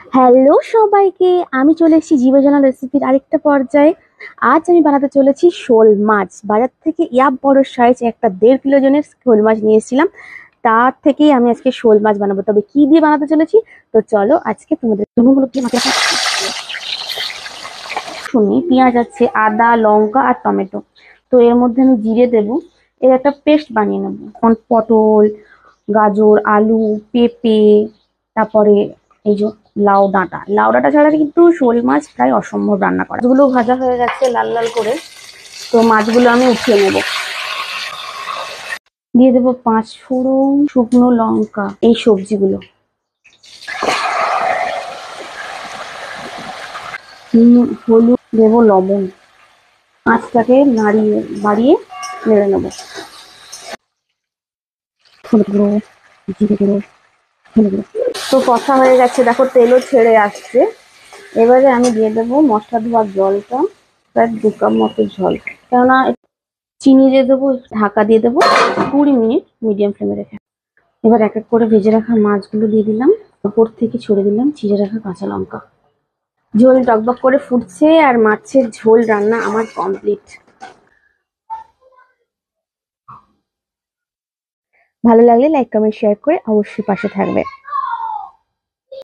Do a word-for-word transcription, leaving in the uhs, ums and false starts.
Hello সবাইকে, আমি চলে এসেছি জীবজনা রেসিপির আরেকটা পর্যায়ে। আজ আমি বানাতে চলেছি শোল মাছ। বাজার থেকে ইয়াব বড় সাইজ একটা দেড় কিলো জনের শোল মাছ নিয়ে এসেছিলাম। তার থেকেই আমি আজকে শোল মাছ বানাবো। তবে কি দিয়ে বানাতে চলেছি তো চলো আজকে তোমাদের তুনুগুলো দিয়ে মাখা শুনি। পেঁয়াজ আছে, আদা, লঙ্কা আর টমেটো। তো এর মধ্যে আমি জিরে দেবো। এর একটা পেস্ট বানিয়ে নেবো। এখন পটল, গাজর, আলু, পেঁপে, তারপরে এই যে লাউ ডাঁটা। লাউ ডাঁটা ছাড়া কিন্তু শোল মাছ প্রায় অসম্ভব রান্না করা। মাছগুলো ভাজা হয়ে গেছে লাল লাল করে। তো মাছগুলো আমি উঠিয়ে নেব। দিয়ে দেবো পাঁচ ফোড়ন, শুকনো লঙ্কা, এই সবজিগুলো। হলুদ দেবো, লবণ। মাছটাকে নাড়িয়ে বাড়িয়ে নেড়ে নেবো। হলুদ গুঁড়ো, জিরে গুঁড়ো, ধনে গুঁড়ো। তো কষা হয়ে গেছে, দেখো তেলও ছেড়ে আসছে। এবারে আমি দিয়ে দেবো মশলা ধোয়ার জলটা, প্রায় দু কাপ মতো জল। কেননা চিনি দিয়ে দেবো, ঢাকা দিয়ে দেবো কুড়ি মিনিট মিডিয়াম ফ্লেমে রেখে। এবার এক এক করে ভেজে রাখা মাছগুলো দিয়ে দিলাম। উপর থেকে ছড়ে দিলাম চিড়ে রাখা কাঁচা লঙ্কা। ঝোল টকবক করে ফুটছে আর মাছের ঝোল রান্না আমার কমপ্লিট। ভালো লাগলে লাইক, কমেন্ট, শেয়ার করে অবশ্যই পাশে থাকবে।